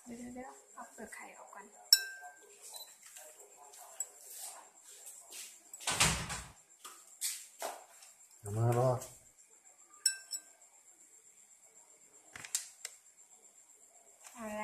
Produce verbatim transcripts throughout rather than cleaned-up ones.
เดี๋ยวเดี๋ยวเอาเปลือกไข่ออกก่อนเอามาบ่เอาอะไร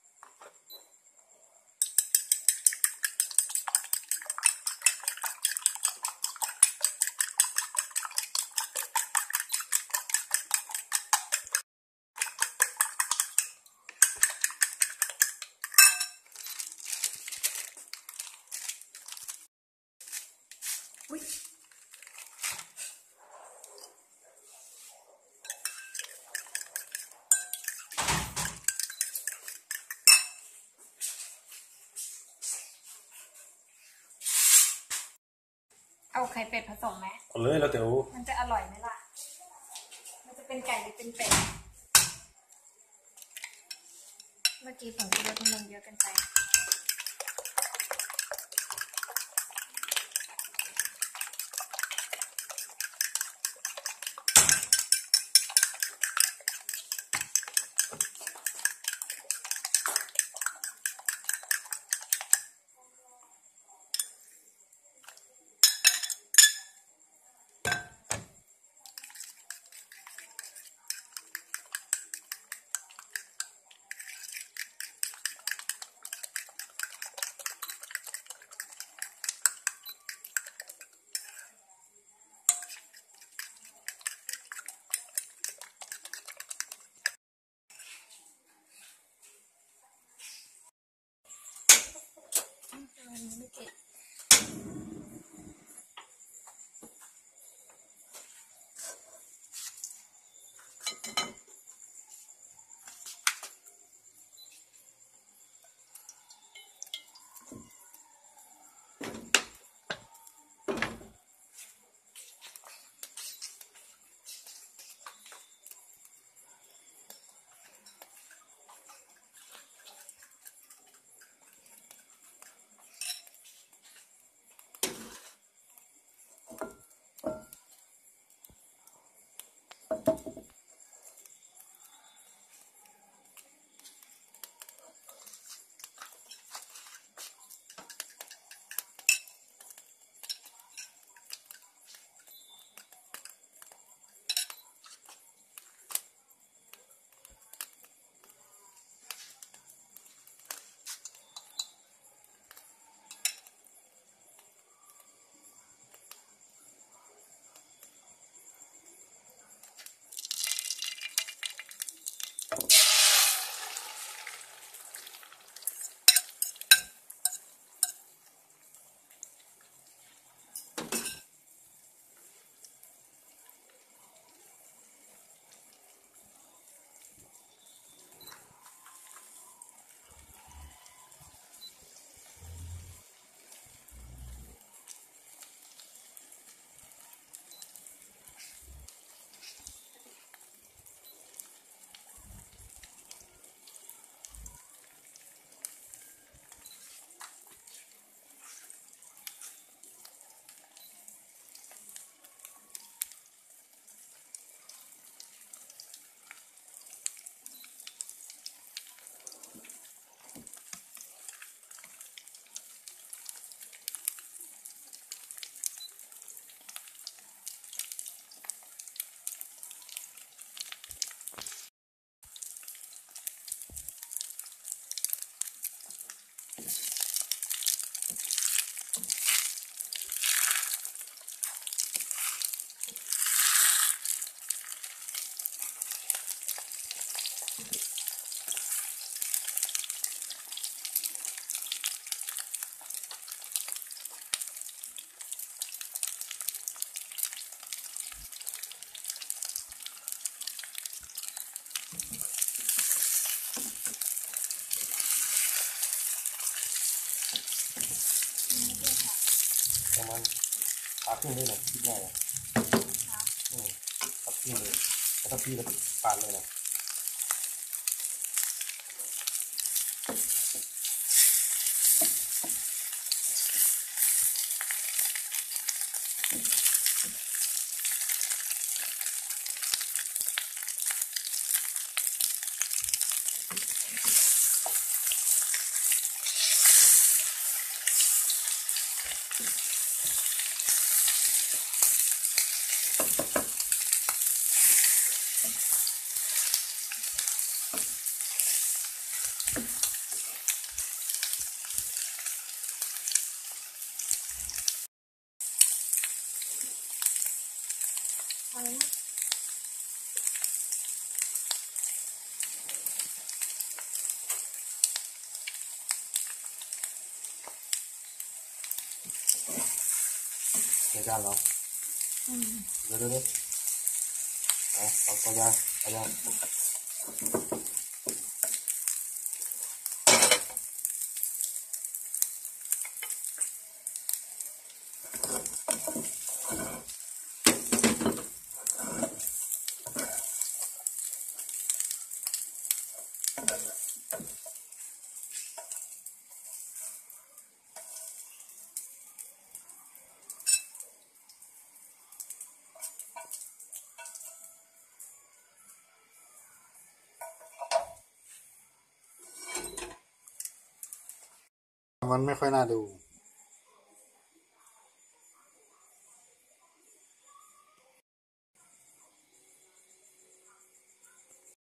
อุ้ยเอาไข่เป็ดผสมไหมเอาเลยแล้วแต่โอ้มันจะอร่อยไหมล่ะมันจะเป็นไก่หรือเป็นเป็ดเมื่อกี้ผงชูรสมันเยอะเกินไปไม่เก็บประมาณตักขึ้นเลยนะคิดง่ายอ่ะอืมตักขึ้นเลยแล้วก็พี่ก็ปาดเลยนะอะไรนะในจานเหรออืมเดี๋ยวเดี๋ยวเดี๋ยวเอาเอาตัวยาเอายามันไม่ค่อยน่าดู